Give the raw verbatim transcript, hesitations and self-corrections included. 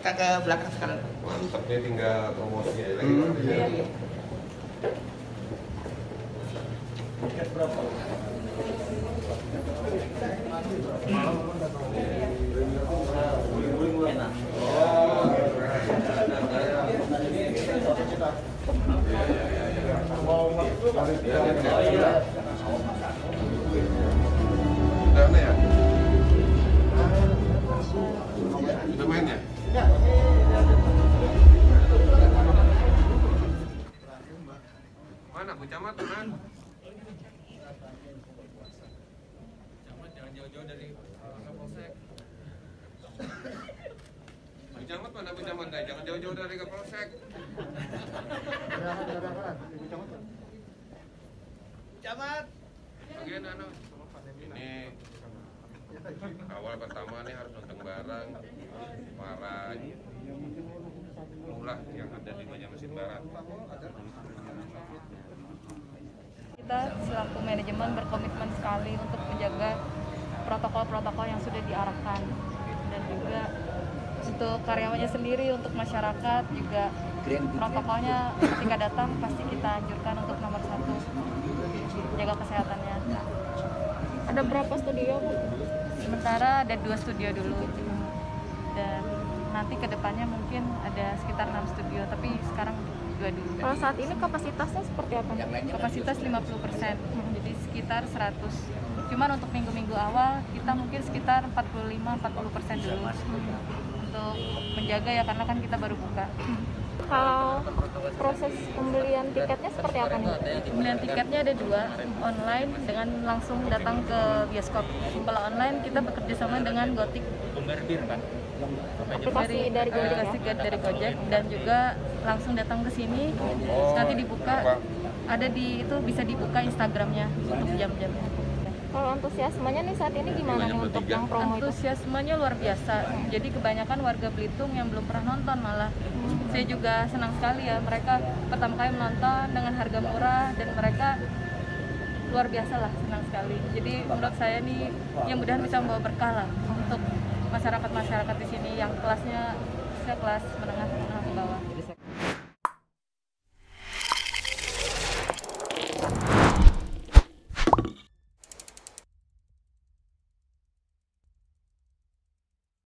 kita ke belakang sekarang. Mantap, dia tinggal promosinya lagi. Hmm. Iya. Tiket berapa? Enak. Udah aneh ya? Udah main ya? Mana Bu Camat, mana? Camat jangan jauh-jauh dari Kapolsek. Bu Camat mana Bu Camat? Nah, jangan jauh-jauh dari Kapolsek. Camat. Bagian anu. Ini awal pertama nih harus nonton bareng para lurah yang ada di Banjarmasin Barat. Kita selaku manajemen berkomitmen sekali untuk menjaga protokol-protokol yang sudah diarahkan, dan juga untuk karyawannya sendiri, untuk masyarakat juga protokolnya ketika datang pasti kita anjurkan untuk nomor satu, jaga kesehatannya. Ada berapa studio, Bu? Sementara ada dua studio dulu, dan nanti kedepannya mungkin ada sekitar enam studio, tapi sekarang dua dulu. Kalau saat ini kapasitasnya seperti apa? Kapasitas lima puluh persen, jadi sekitar seratus. Cuman untuk minggu-minggu awal kita mungkin sekitar empat puluh lima sampai empat puluh persen dulu untuk menjaga ya, karena kan kita baru buka. Kalau proses pembelian tiketnya seperti apa nih? Pembelian tiketnya ada dua, online dengan langsung datang ke bioskop. Kalau online kita bekerja sama dengan Gotik, Aplikasi dari Gojek ya? aplikasi dari Gojek, dan juga langsung datang ke sini. Nanti dibuka, ada di itu bisa dibuka Instagramnya untuk jam-jamnya. Kalau antusiasmenya nih saat ini gimana nih untuk yang promo itu? Antusiasmenya luar biasa. Jadi kebanyakan warga Belitung yang belum pernah nonton malah. Saya juga senang sekali ya, mereka pertama kali menonton dengan harga murah, dan mereka luar biasa lah, senang sekali. Jadi menurut saya nih, yang mudahan bisa membawa berkah lah untuk masyarakat-masyarakat di sini yang kelasnya, saya kelas menengah menengah ke bawah.